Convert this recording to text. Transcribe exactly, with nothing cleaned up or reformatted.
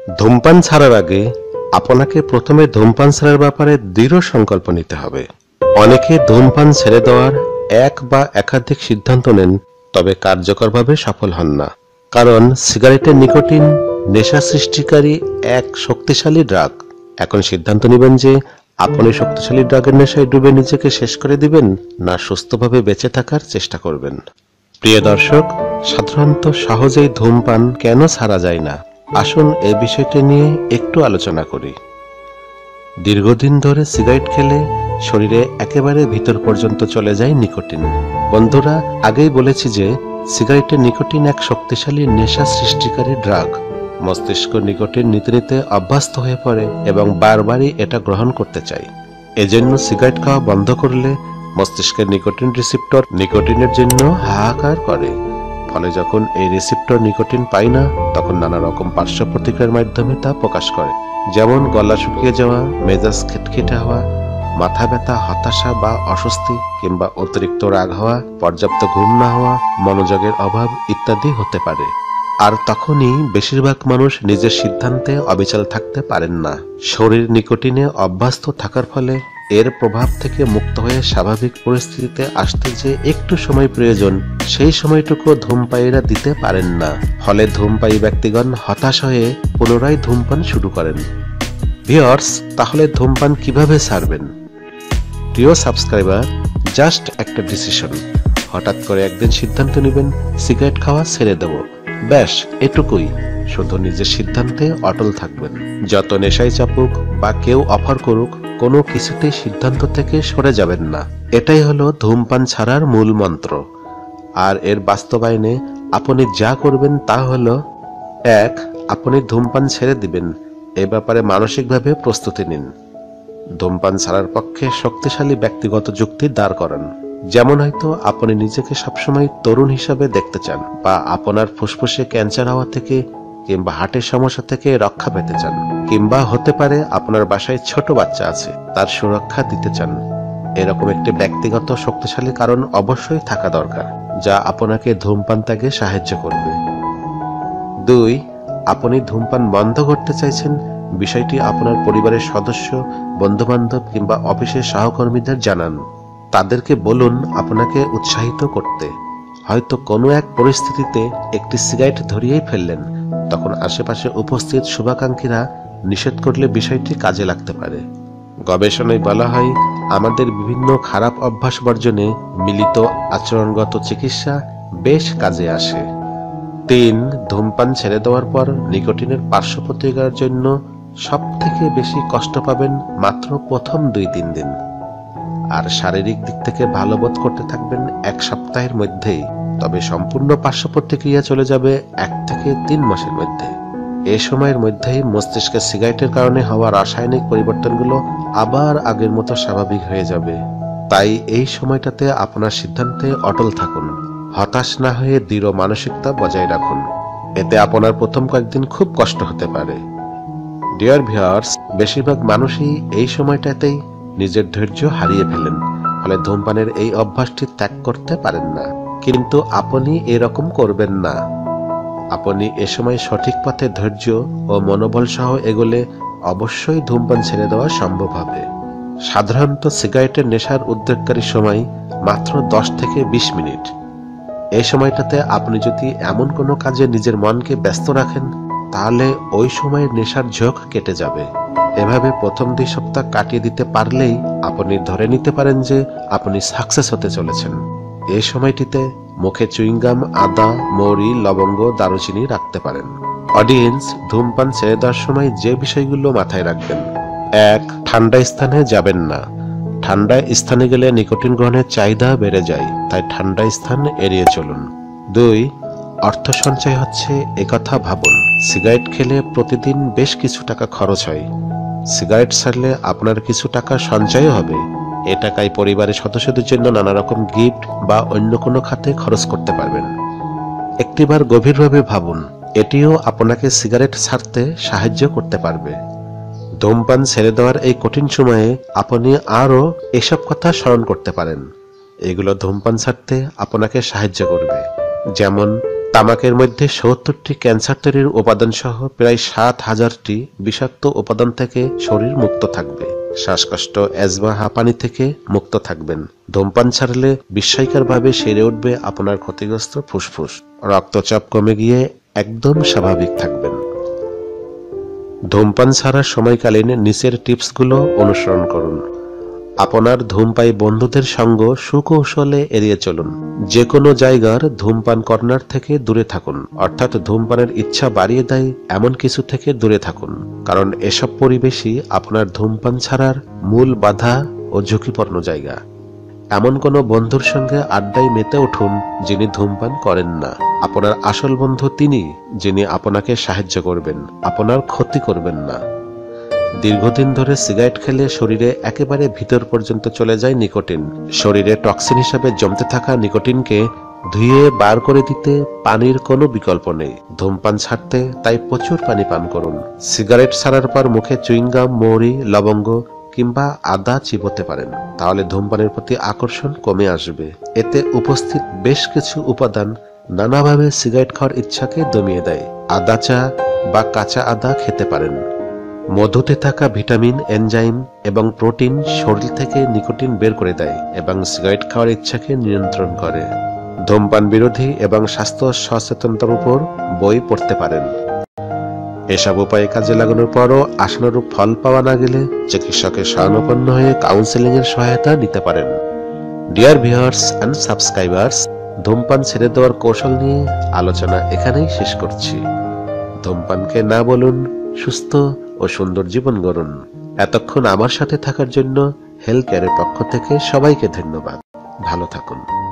ধূমপান ছাড়ার আগে আপনাকে প্রথমে ধূমপান ছাড়ার ব্যাপারে দৃঢ় সংকল্প নিতে হবে। অনেকে ধূমপান ছেড়ে দেওয়ার এক বা একাধিক সিদ্ধান্ত নেন, তবে কার্যকরভাবে সফল হন না। কারণ সিগারেটের নিকোটিন নেশা সৃষ্টিকারী এক শক্তিশালী ড্রাগ। এখন সিদ্ধান্ত নেবেন যে আপনি শক্তিশালী ড্রাগের নেশায় ডুবে নিজেকে শেষ করে দিবেন, না সুস্থভাবে বেঁচে থাকার চেষ্টা করবেন। প্রিয় দর্শক, সাধারণত সহজেই ধূমপান কেন ছাড়া যায় না, আসুন এই বিষয়টি নিয়ে একটু আলোচনা করি। দীর্ঘদিন ধরে সিগারেট খেলে শরীরে একেবারে ভিতর পর্যন্ত চলে যায় নিকোটিন। বন্ধুরা, আগেই বলেছি যে সিগারেটের নিকোটিন এক শক্তিশালী নেশা সৃষ্টিকারী ড্রাগ। মস্তিষ্ক নিকোটিন নিতে নিতে অভ্যস্ত হয়ে পড়ে এবং বারবারই এটা গ্রহণ করতে চায়। এজন্য সিগারেট খাওয়া বন্ধ করলে মস্তিষ্কের নিকোটিন রিসেপ্টর নিকোটিনের জন্য হাহাকার করে। ফলে যখন এই রিসেপ্টর নিকোটিন পায় না, তখন নানা রকম পার্শ্ব প্রতিক্রিয়ার মাধ্যমে তা প্রকাশ করে। যেমন গলা শুকিয়ে যাওয়া, মেজাজ খিটখিটে হওয়া, মাথা ব্যথা, হতাশা বা অস্বস্তি, কিংবা অতিরিক্ত রাগ হওয়া, পর্যাপ্ত ঘুম না হওয়া, মনোযোগের অভাব ইত্যাদি হতে পারে। আর তখনই বেশিরভাগ মানুষ নিজের সিদ্ধান্তে অবিচল থাকতে পারেন না। শরীর নিকোটিনে অভ্যস্ত থাকার ফলে এর প্রভাব থেকে মুক্ত হয়ে স্বাভাবিক পরিস্থিতিতে আসতে যে একটু সময় প্রয়োজন, সেই সময়টুকু ধূমপায়ীরা দিতে পারেন না। ফলে ধূমপায়ী ব্যক্তিগণ হতাশ হয়ে পুনরায় ধূমপান শুরু করেন। ভিউয়ার্স, তাহলে ধূমপান কিভাবে ছাড়বেন? প্রিয় সাবস্ক্রাইবার, জাস্ট একটা ডিসিশন। হঠাৎ করে একদিন সিদ্ধান্ত নেবেন সিগারেট খাওয়া ছেড়ে দেব, ব্যাস এটুকুই। শুধু নিজের সিদ্ধান্তে অটল থাকবেন। যত নেশায় চাপুক বা কেউ অফার করুক, কোনো কিছুতেই সিদ্ধান্ত থেকে সরে যাবেন না। এটাই হলো ধূমপান ছাড়ার মূল মন্ত্র। আর এর বাস্তবায়নে আপনি যা করবেন তা হলো, এক, আপনি ধূমপান ছেড়ে দিবেন। এ ব্যাপারে মানসিকভাবে প্রস্তুতি নিন। ধূমপান ছাড়ার পক্ষে শক্তিশালী ব্যক্তিগত যুক্তি দাঁড় করান। যেমন হয়তো আপনি নিজেকে সবসময় তরুণ হিসাবে দেখতে চান, বা আপনার ফুসফুসে ক্যান্সার হওয়া থেকে কিংবা হার্টের সমস্যা থেকে রক্ষা পেতে চান, কিংবা হতে পারে আপনার বাসায় ছোট বাচ্চা আছে, তার সুরক্ষা দিতে চান। এরকম একটি ব্যক্তিগত শক্তিশালী কারণ অবশ্যই থাকা দরকার, যা আপনাকে ধূমপান ত্যাগে সাহায্য করবে। দুই, আপনি ধূমপান বন্ধ করতে চাইছেন, বিষয়টি আপনার পরিবারের সদস্য, বন্ধুবান্ধব কিংবা অফিসের সহকর্মীদের জানান। তাদেরকে বলুন আপনাকে উৎসাহিত করতে। হয়তো কোনো এক পরিস্থিতিতে একটি সিগারেট ধরিয়েই ফেললেন, তখন আশেপাশে উপস্থিত শুভাকাঙ্ক্ষীরা নিষেধ করলে বিষয়টি কাজে লাগতে পারে। গবেষণায় বলা হয়, আমাদের বিভিন্ন খারাপ অভ্যাস বর্জনে মিলিত আচরণগত চিকিৎসা বেশ কাজে আসে। তিন, ধূমপান ছেড়ে দেওয়ার পর নিকোটিনের পার্শ্ব প্রতিক্রিয়ার জন্য সব থেকে বেশি কষ্ট পাবেন মাত্র প্রথম দুই তিন দিন। আর শারীরিক দিক থেকে ভালো বোধ করতে থাকবেন এক সপ্তাহের মধ্যেই। তবে সম্পূর্ণ পার্শ্ব প্রতিক্রিয়া চলে যাবে এক থেকে তিন মাসের মধ্যে। এই সময়ের মধ্যেই মস্তিষ্কে সিগারেটের কারণে হওয়া রাসায়নিক পরিবর্তনগুলো আবার আগের মতো স্বাভাবিক হয়ে যাবে। তাই এই সময়টাতে আপনার সিদ্ধান্তে অটল থাকুন। হতাশ না হয়ে দৃঢ় মানসিকতা বজায় রাখুন। এতে আপনার প্রথম কয়েকদিন খুব কষ্ট হতে পারে। ডিয়ার ভিউয়ার্স, বেশিরভাগ মানুষই এই সময়টাতেই নিজের ধৈর্য হারিয়ে ফেলেন, ফলে ধূমপানের এই অভ্যাসটি ত্যাগ করতে পারেন না। কিন্তু আপনি এরকম করবেন না। আপনি এ সময় সঠিক পথে ধৈর্য ও মনোবল সহ এগোলে অবশ্যই ধূমপান ছেড়ে দেওয়া সম্ভব হবে। সাধারণত সিগারেটের নেশার উদ্রেককারী সময় মাত্র দশ থেকে বিশ মিনিট। এই সময়টাতে আপনি যদি এমন কোনো কাজে নিজের মনকে ব্যস্ত রাখেন, তাহলে ওই সময়ের নেশার ঝোঁক কেটে যাবে। এভাবে প্রথম দুই সপ্তাহ কাটিয়ে দিতে পারলেই আপনি ধরে নিতে পারেন যে আপনি সাকসেস হতে চলেছেন। এই সময়টিতে মুখে চুইংগাম, আদা, মৌরি, লবঙ্গ, দারুচিনি রাখতে পারেন। অডিয়েন্স, ধূমপান ছেড়ে দেওয়ার সময় যে বিষয়গুলো মাথায় রাখবেন: এক, ঠান্ডা স্থানে যাবেন না। ঠান্ডা স্থানে গেলে নিকোটিন গ্রহণের চাহিদা বেড়ে যায়, তাই ঠান্ডা স্থান এড়িয়ে চলুন। দুই, অর্থ সঞ্চয় হচ্ছে একথা ভাবুন। সিগারেট খেলে প্রতিদিন বেশ কিছু টাকা খরচ হয়। সিগারেট ছাড়লে আপনার কিছু টাকা সঞ্চয় হবে। এ টাকায় পরিবারের সদস্যদের জন্য নানা রকম গিফট বা অন্য কোনো খাতে খরচ করতে পারবেন। একটিবার গভীরভাবে ভাবুন, এটিও আপনাকে সিগারেট ছাড়তে সাহায্য করতে পারবে। ধূমপান ছেড়ে দেওয়ার এই কঠিন সময়ে আপনি আরও এসব কথা স্মরণ করতে পারেন। এগুলো ধূমপান ছাড়তে আপনাকে সাহায্য করবে। যেমন, তামাকের মধ্যে সত্তরটি ক্যান্সার তৈরির উপাদান সহ প্রায় সাত হাজারটি বিষাক্ত উপাদান থেকে শরীর মুক্ত থাকবে। শ্বাসকষ্ট, অ্যাজমা, হাঁপানি থেকে মুক্ত থাকবেন। ধূমপান ছাড়লে বিস্ময়করভাবে সেরে উঠবে আপনার ক্ষতিগ্রস্ত ফুসফুস। রক্তচাপ কমে গিয়ে একদম স্বাভাবিক থাকবেন। ধূমপান ছাড়ার সময়কালীন নিচের টিপসগুলো অনুসরণ করুন। আপনার ধূমপায়ী বন্ধুদের সঙ্গ সুকৌশলে এড়িয়ে চলুন। যে কোনো জায়গার ধূমপান কর্নার থেকে দূরে থাকুন, অর্থাৎ ধূমপানের ইচ্ছা বাড়িয়ে দেয় এমন কিছু থেকে দূরে থাকুন, কারণ এসব পরিবেশই আপনার ধূমপান ছাড়ার মূল বাধা ও ঝুঁকিপূর্ণ জায়গা। এমন কোনো বন্ধুর সঙ্গে আড্ডায় মেতে উঠুন যিনি ধূমপান করেন না। আপনার আসল বন্ধু তিনি, যিনি আপনাকে সাহায্য করবেন, আপনার ক্ষতি করবেন না। দীর্ঘদিন ধরে সিগারেট খেলে শরীরে একেবারে ভিতর পর্যন্ত চলে যায় নিকোটিন। শরীরে টক্সিন হিসাবে জমতে থাকা নিকোটিনকে ধুয়ে বার করে দিতে পানির কোনো বিকল্প নেই। ধূমপান ছাড়তে তাই প্রচুর পানি পান করুন। সিগারেট ছাড়ার পর মুখে চুইংগাম, মৌরি, লবঙ্গ কিংবা আদা চিবোতে পারেন, তাহলে ধূমপানের প্রতি আকর্ষণ কমে আসবে। এতে উপস্থিত বেশ কিছু উপাদান নানাভাবে সিগারেট খাওয়ার ইচ্ছাকে দমিয়ে দেয়। আদা চা বা কাঁচা আদা খেতে পারেন। মধুতে থাকা ভিটামিন, এনজাইম এবং প্রোটিন শরীর থেকে নিকোটিন বের করে দেয় এবং সিগারেট খাওয়ার ইচ্ছাকে নিয়ন্ত্রণ করে। ধূমপান বিরোধী এবং স্বাস্থ্য সচেতনতার উপর বই পড়তে পারেন। এসব উপায়ে কাজে লাগানোর পরও আশানুরূপ ফল পাওয়া না গেলে চিকিৎসকের শরণাপন্ন হয়ে কাউন্সেলিং এর সহায়তা নিতে পারেন। ডিয়ার ভিউয়ার্স এন্ড সাবস্ক্রাইবার্স, ধূমপান ছেড়ে দেওয়ার কৌশল নিয়ে আলোচনা এখানেই শেষ করছি। ধূমপানকে না বলুন, সুস্থ ও সুন্দর জীবন গড়ুন। এতক্ষণ আমার সাথে থাকার জন্য হেলথ কেয়ারের পক্ষ থেকে সবাইকে ধন্যবাদ। ভালো থাকুন।